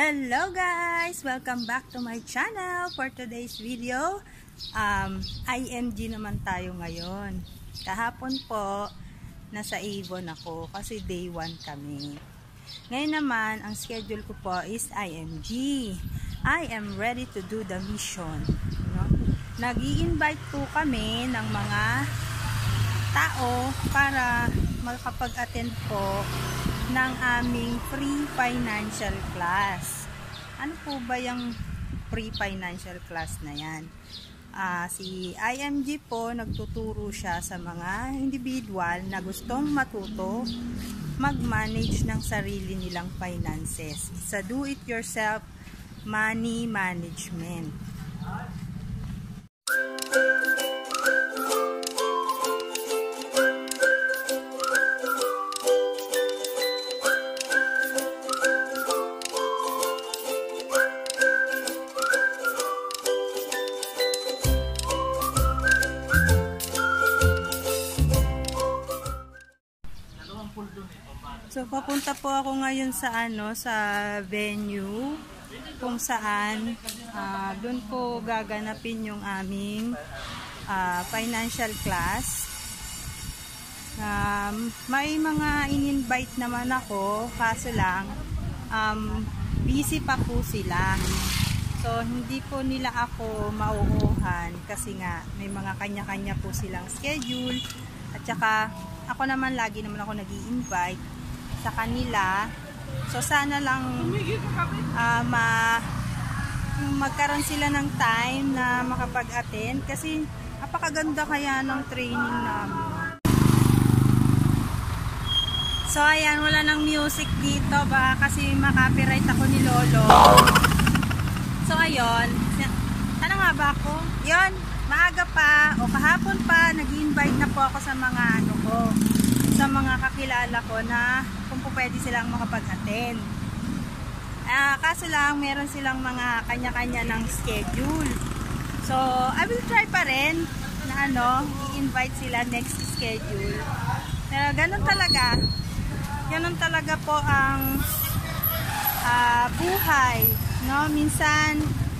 Hello guys! Welcome back to my channel. For today's video, IMG naman tayo ngayon. Kahapon po, nasa Avon ako kasi day 1 kami. Ngayon naman, ang schedule ko po is IMG. I am ready to do the mission. Nag-i-invite po kami ng mga tao para makapag-attend po ng aming free financial class. Ano po ba yung free financial class na yan? Si IMG po, nagtuturo siya sa mga individual na gustong matuto mag-manage ng sarili nilang finances. It's a do-it-yourself money management. So papunta po ako ngayon sa sa venue kung saan doon po gaganapin yung aming financial class. May mga in-invite naman ako, kaso lang busy pa po sila. So hindi po nila ako mauuhan kasi nga may mga kanya-kanya po silang schedule, at saka ako naman lagi naman ako nag-i-invite sa kanila. So sana lang magkaroon sila ng time na makapag-attend kasi napakaganda kaya ng training namin. So ayan, wala ng music dito ba kasi makapiright ako ni Lolo. So ayun, ano nga ba ako? Yun, maaga pa o kahapon pa nag-i-invite na po ako sa mga sa mga kakilala ko na kung po pwede silang makapag-attend. Kaso lang meron silang mga kanya-kanya ng schedule. So I will try pa rin na i-invite sila next schedule. Ganun talaga po ang buhay, no? Minsan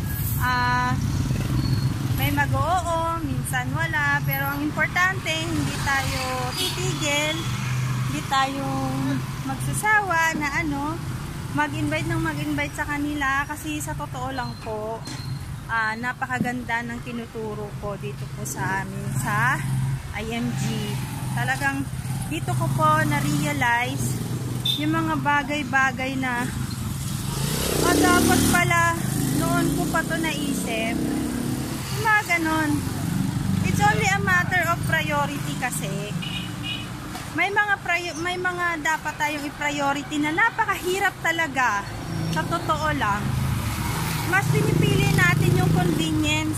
may mag-oo, minsan wala, pero ang importante hindi tayo titigil, hindi tayo magsasawa na mag-invite sa kanila kasi sa totoo lang po napakaganda ng tinuturo ko dito po sa amin sa IMG. Talagang dito ko po na-realize yung mga bagay-bagay na dapat pala noon ko pa to naisip. Mga ganon. It's only a matter of priority kasi. May mga dapat tayong i-priority na napakahirap talaga. Sa totoo lang. Mas pinipili natin yung convenience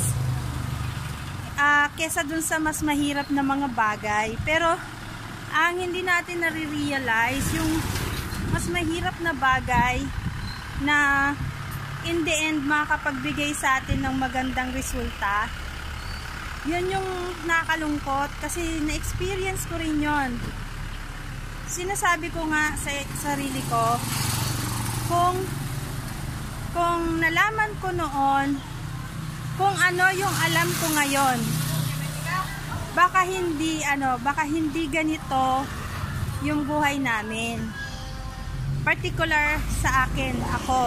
kesa dun sa mas mahirap na mga bagay. Pero ang hindi natin nare-realize yung mas mahirap na bagay na in the end makakapagbigay sa atin ng magandang resulta. Yun yung nakalungkot kasi na-experience ko rin yun. Sinasabi ko nga sa sarili ko, kung nalaman ko noon kung ano yung alam ko ngayon, baka hindi ganito yung buhay namin. Particular sa akin, ako.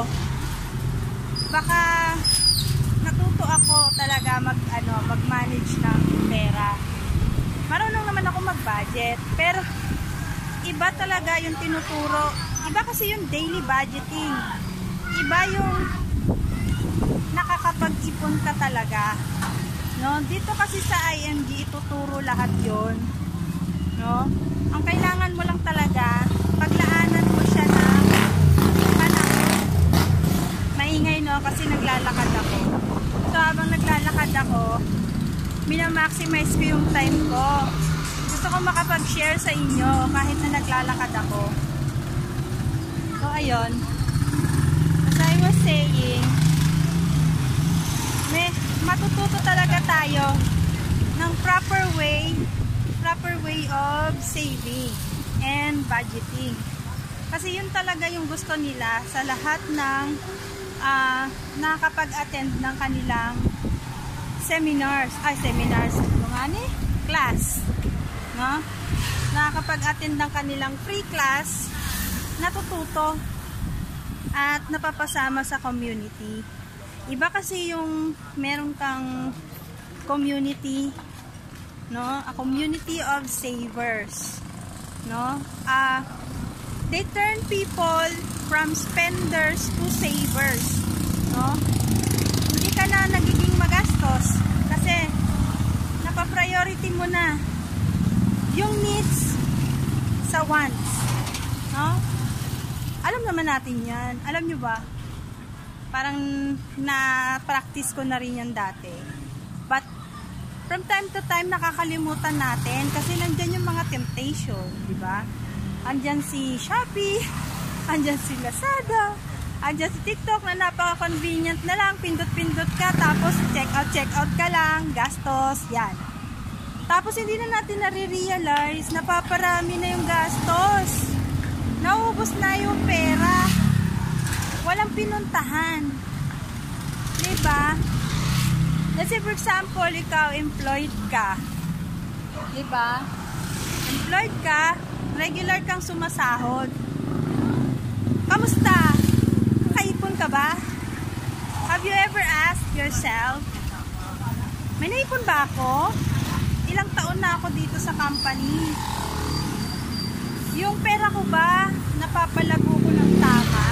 Baka natuto ako talaga mag-manage ng pera. Marunong naman ako mag-budget, pero iba talaga yung tinuturo. Iba kasi yung daily budgeting. Iba yung nakakapag-ipon ka talaga. No? Dito kasi sa IMG ituturo lahat 'yon. No? Ang kailangan mo lang talaga paglaanan mo siya ng maingay, no? Kasi naglalakad ako. So habang naglalakad ako, minamaximize ko yung time ko. Gusto ko makapag-share sa inyo kahit na naglalakad ako. So ayun, as I was saying, matututo talaga tayo ng proper way of saving and budgeting. Kasi yun talaga yung gusto nila sa lahat ng nakakapag-attend ng kanilang seminars, class, no? Nakakapag-attend ng kanilang free class, natututo at napapasama sa community. Iba kasi yung meron kang community, no? A community of savers, no? They turn people from spenders to savers, no? Hindi ka na nagiging magastos kasi napa-priority mo na yung needs sa wants, no? Alam naman natin yan. Alam nyo ba? Parang na-practice ko na rin yan dati. But from time to time nakakalimutan natin kasi nandyan yung mga temptation, di ba? Andyan si Shopee, andyan si Lazada, andyan si TikTok na napaka-convenient na lang, pindot-pindot ka, tapos check out ka lang, gastos, yan. Tapos hindi na natin nare-realize, napaparami na yung gastos. Naubos na yung pera. Walang pinuntahan. Diba? Let's say for example, ikaw employed ka. Diba? Employed ka, regular kang sumasahod. Kamusta? Nakaipon ka ba? Have you ever asked yourself, may naipon ba ako? Ilang taon na ako dito sa company? Yung pera ko ba, napapalago ko ng tama?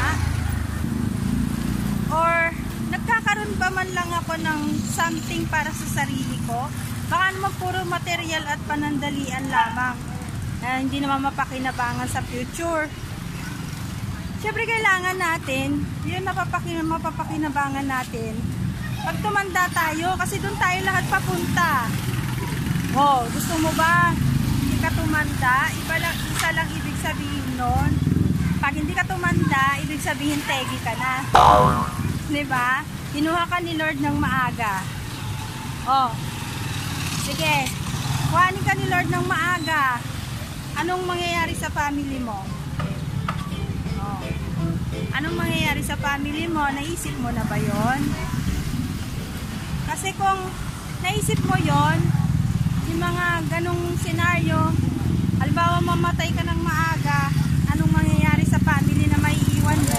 Or nagkakaroon ba man lang ako ng something para sa sarili ko? Baka naman puro material at panandalian lamang na hindi naman mapakinabangan sa future. Siyempre kailangan natin, yun mapapakinabangan natin pag tumanda tayo, kasi doon tayo lahat papunta. Oh, gusto mo ba hindi ka tumanda? Isa lang ibig sabihin nun. Pag hindi ka tumanda, ibig sabihin tegi ka na. Diba? Kinuha ka ni Lord ng maaga. Oh, sige, kuhanin ka ni Lord ng maaga. Anong mangyayari sa family mo? Oh. Anong mangyayari sa family mo? Naisip mo na ba yon? Kasi kung naisip mo yon, yung mga ganong senaryo, halimbawa mamatay ka ng maaga, anong mangyayari sa family na maiiwan mo?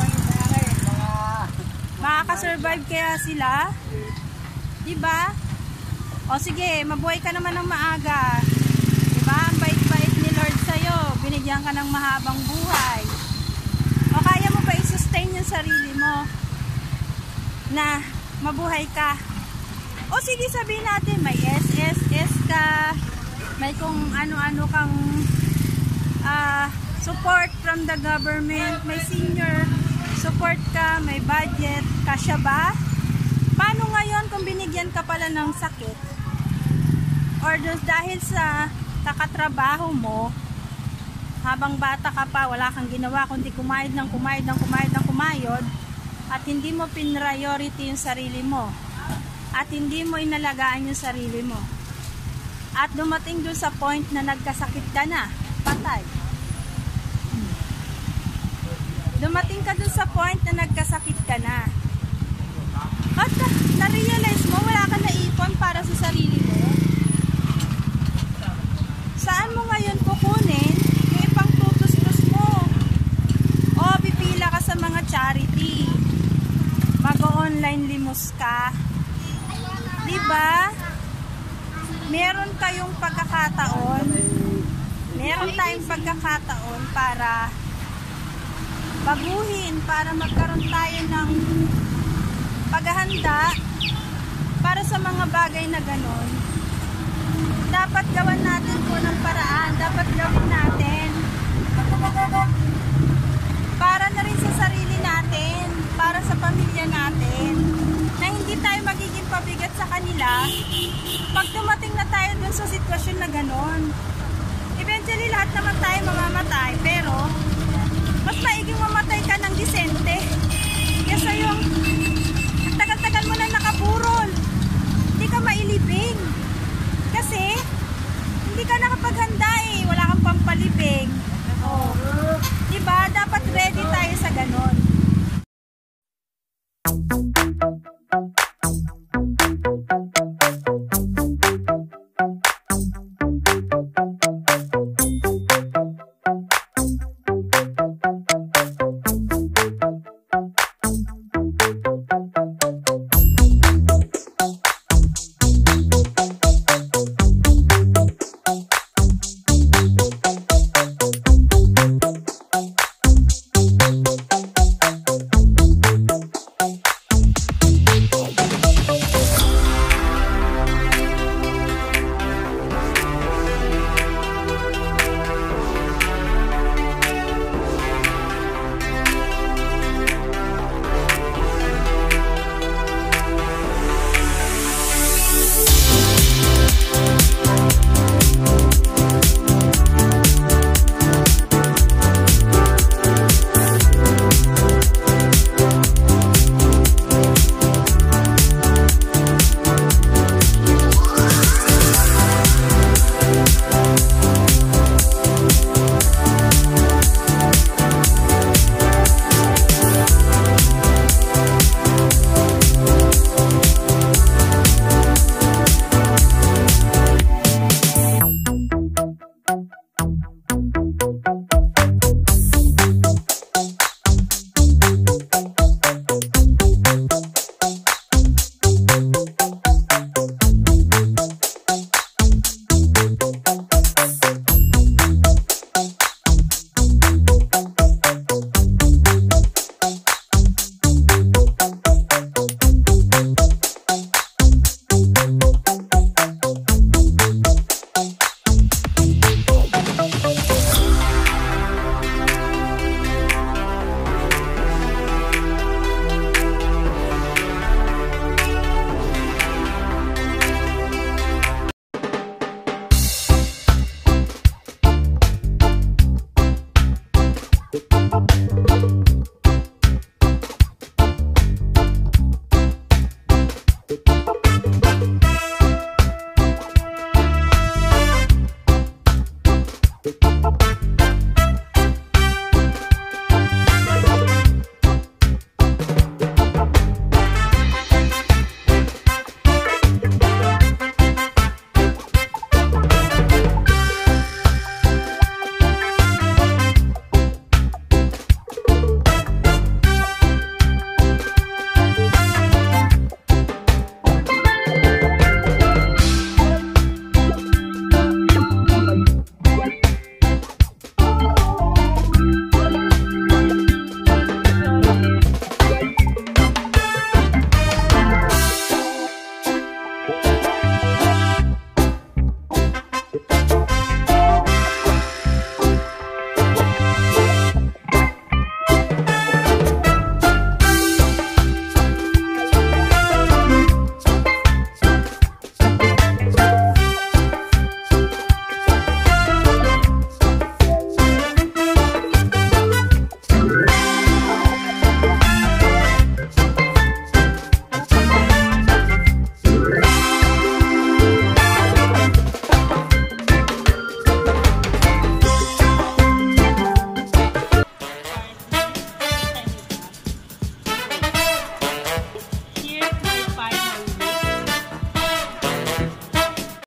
Makakasurvive kaya sila? Diba? O sige, mabuhay ka naman ng maaga. Diba? Ang bait-bait ni Lord sa'yo. Binigyan ka ng mahabang buhay. O kaya mo ba i-sustain yung sarili mo na mabuhay ka? O sige, sabihin natin, may SSS ka, may kung ano-ano kang support from the government, may senior support ka, may budget, kasya ba? Paano ngayon kung binigyan ka pala ng sakit? Or dahil sa kakatrabaho mo, habang bata ka pa, wala kang ginawa kundi kumayod at hindi mo pinriority yung sarili mo at hindi mo inalagaan yung sarili mo at dumating doon sa point na nagkasakit ka na, patay. Dumating ka doon sa point na nagkasakit ka na at na-realize mo wala ka naipon para sa sarili mo. Saan mo ngayon kukunin yung ipang tutustos mo? O pipila ka sa mga charity, mag-online limos ka, diba? Meron tayong pagkakataon para baguhin, para magkaroon tayo ng paghahanda para sa mga bagay na ganon. Dapat gawan natin po ng paraan, dapat gawin natin para na rin sa sarili natin, para sa pamilya natin, na hindi tayo magiging pabigat sa kanila pag dumating na tayo dun sa sitwasyon na ganon. Eventually lahat naman tayo mamamatay, pero mas maiging mamatay ka ng disente kesa yung tagal-tagal mo na nakaburol, hindi ka mailibing kasi hindi ka nakapaghanda eh, wala kang pampalibing. Oh. Di Diba? Dapat ready tayo sa ganon.